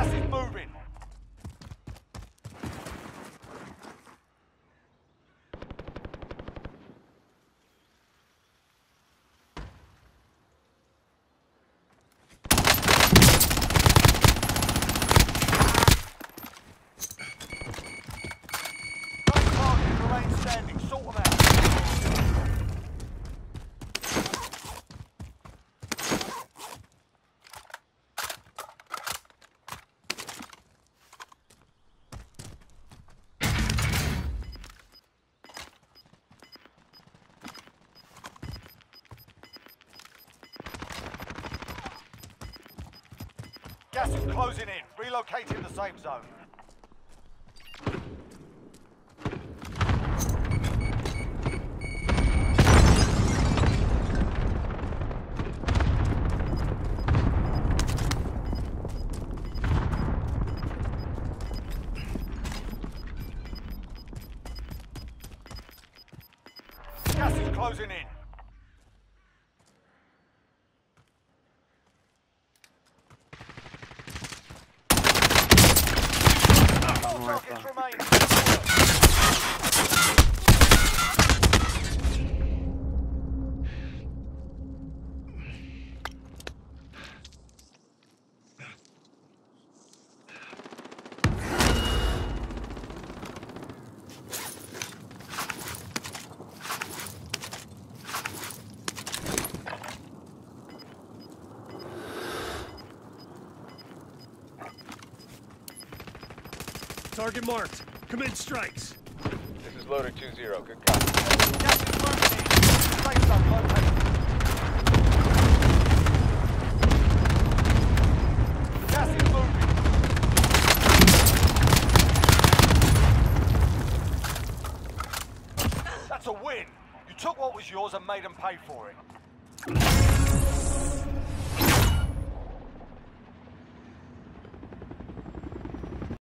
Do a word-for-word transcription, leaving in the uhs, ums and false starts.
Gas is moving. No targets remain standing. Sort them out. Gas is closing in. Relocating the safe zone. Gas is closing in. Targets remain. Target marked. Commit strikes. This is Loader two zero. Good copy. Gas is moving in. Safe zone located. Gas is moving. That's a win. You took what was yours and made them pay for it.